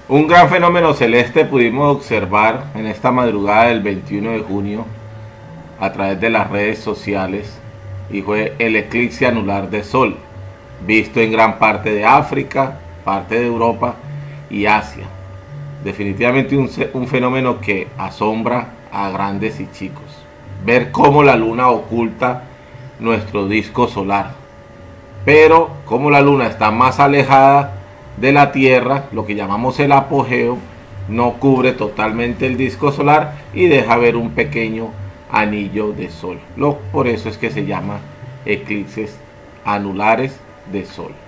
Un gran fenómeno celeste pudimos observar en esta madrugada del 21 de junio a través de las redes sociales y fue el eclipse anular de Sol, visto en gran parte de África, parte de Europa y Asia. Definitivamente un fenómeno que asombra a grandes y chicos. Ver cómo la luna oculta nuestro disco solar, pero como la luna está más alejada de la Tierra, lo que llamamos el apogeo, no cubre totalmente el disco solar y deja ver un pequeño anillo de sol. Por eso es que se llama eclipses anulares de sol.